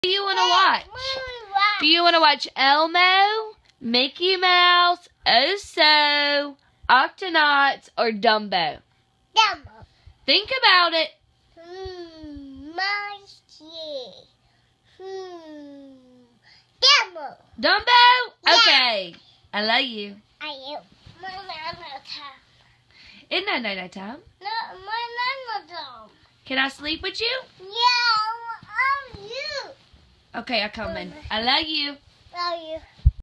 do you want to watch? Do you want to watch Elmo, Mickey Mouse, Oso, Octonauts, or Dumbo? Dumbo. Think about it. Dumbo. Dumbo? Yeah. Okay. I love you. I am. Isn't that night time? No, my time. Can I sleep with you? Yeah, I'm you. Okay, I'm coming. I love you. Love you.